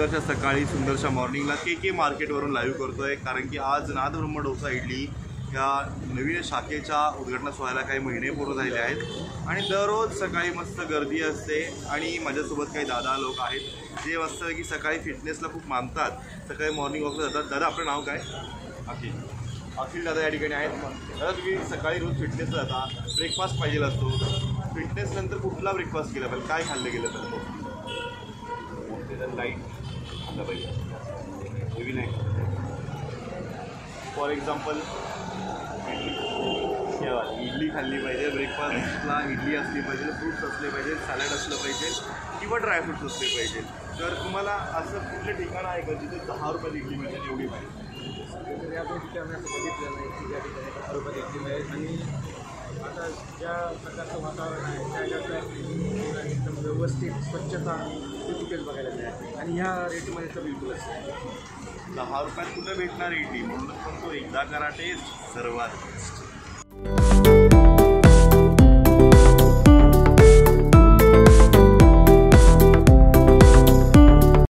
सुंदरशा सकाळी सुंदरशा मॉर्निंगला के मार्केटवरून लाईव्ह करतोय, कारण की आज नादब्रह्म डोसा इडली या नवीन शाखेच्या उद्घाटन सोहळ्याला काही महिने पूर्ण झालेले आहेत आणि दररोज सकाळी मस्त गर्दी असते आणि माझ्यासोबत काही दादा लोक आहेत जे मस्त की सकाळी फिटनेसला खूप मानतात, सकाळी मॉर्निंग वॉकला जातात. दादा आपलं नाव काय? अखिल दादा या ठिकाणी आहेत. दादा तुम्ही सकाळी रोज फिटनेसला जाता, ब्रेकफास्ट पाहिजे असतो, फिटनेस नंतर कुठला ब्रेकफास्ट केला पाहिजे, काय खाल्लं गेलं तर लाईट खाल्लं पाहिजे, हेवी नाही. फॉर एक्झाम्पल इडली खाल्ली पाहिजे, ब्रेकफास्टला इडली असली पाहिजे, फ्रूट्स असले पाहिजे, सॅलड असलं पाहिजे किंवा ड्रायफ्रूट्स असले पाहिजे. तर तुम्हाला असं कुठलं ठिकाण आहे का जिथे 10 रुपयात इडली मिळते एवढी पाहिजे? या दोन ठिकाणी असं बघितलं नाही की ज्या ठिकाणी 10 रुपयात इडली मिळेल आणि आता ज्या प्रकारचं वातावरण आहे त्याच्यात एकदम व्यवस्थित स्वच्छता ती कुठेच बघायला मिळते आणि ह्या रेटमध्ये तर बिलकुलच नाही. 10 रुपयात कुठं भेटणार इडली? म्हणून पण तो एकदा करा टेस्ट सर्वात बेस्ट.